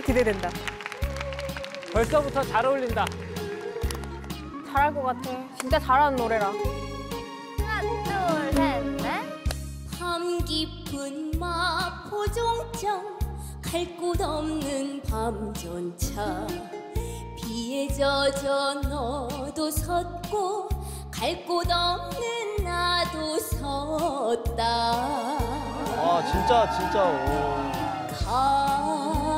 기대된다. 벌써부터 잘 어울린다. 잘할 것 같아. 진짜 잘하는 노래라. 하나, 둘, 셋, 넷. 밤 깊은 마포종점 갈 곳 없는 밤전차 비에 젖어 너도 섰고 갈 곳 없는 나도 섰다 아 진짜 오.